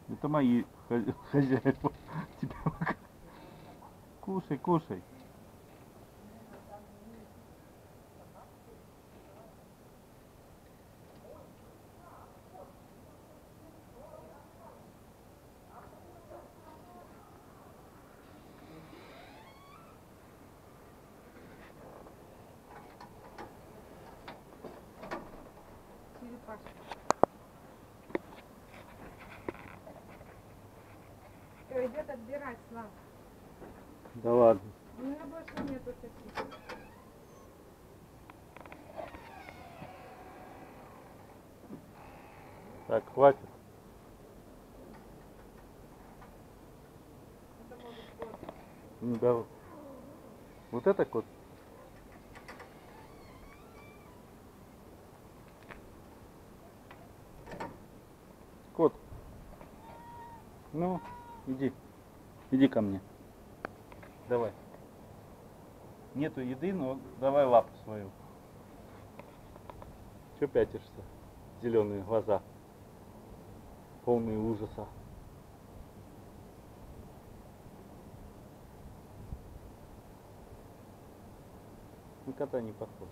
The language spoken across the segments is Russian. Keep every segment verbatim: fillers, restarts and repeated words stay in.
Это мои хозя- хозяева. Тебе пока- Кушай, кушай. Черепашка. Все, идет отбирать, Слав. Да ладно. У меня больше нету таких. Так, хватит. Это может быть. Ну, да. Вот это кот. Кот. Ну, иди. Иди ко мне. Давай. Нету еды, но давай лапу свою. Че пятишься? Зеленые глаза. Полные ужаса. На кота не похож.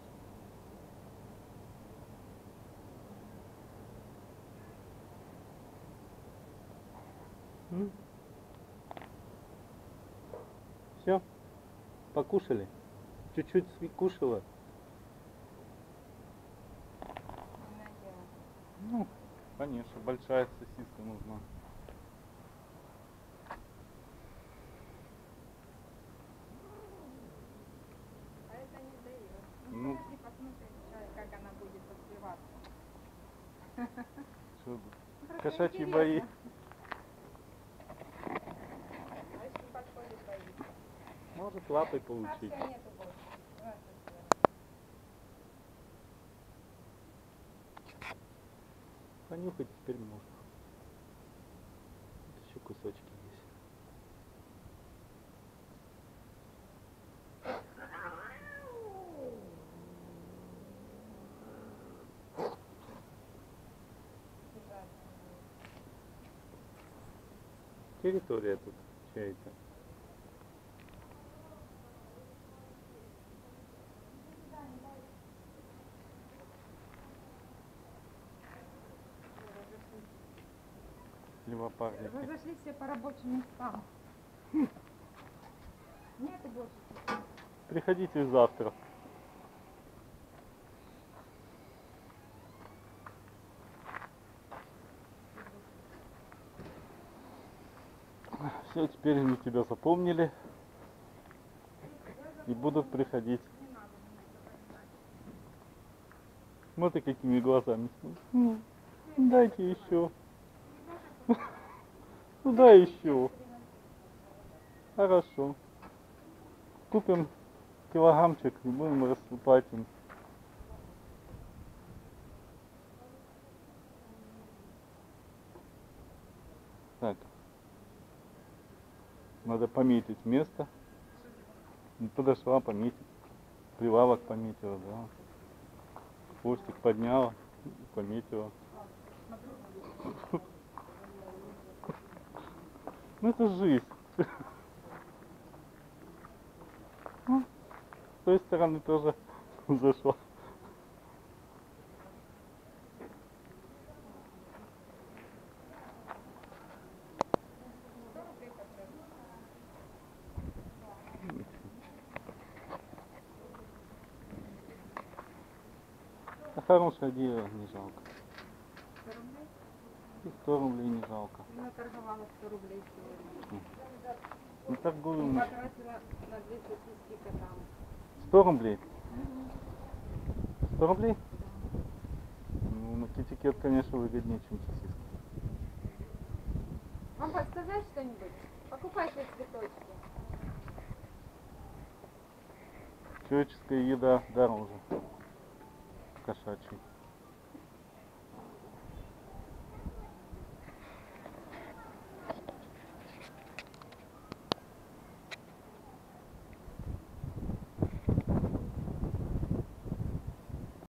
Все? Покушали? Чуть-чуть кушала? Ну, конечно, большая сосиска нужна. А это не дает. Ну. Ну, подожди, посмотрим, как она будет отбиваться. Что, Просто кошачьи интересно. бои. А если подходит бои? Может лапой А получить. все, нету больше. Вот это. Понюхать теперь можно. Вот еще кусочки есть. Территория тут чья-то. Левопардники. Разошлись все по рабочим местам. Нету больше. Приходите завтра. Все, теперь они тебя запомнили и будут приходить. Смотри, какими глазами. Ну, дайте еще. Ну дай еще. Хорошо. Купим килограммчик и будем рассыпать им. Так. Надо пометить место. Подошла, пометить. Прилавок пометила, да. Хвостик подняла, пометила. Ну это жизнь. С той стороны тоже зашла. А хорошее дело, не жалко. сто рублей? И сто рублей не жалко. Я торговала сто рублей сегодня. Ну торгуем. Потратила на две сосиски котам. сто рублей? Угу. сто рублей? Да. Ну, на китикет, конечно, выгоднее, чем сосиска. Вам подсказать что-нибудь? Покупайте цветочки. Человеческая еда дороже кошачьей.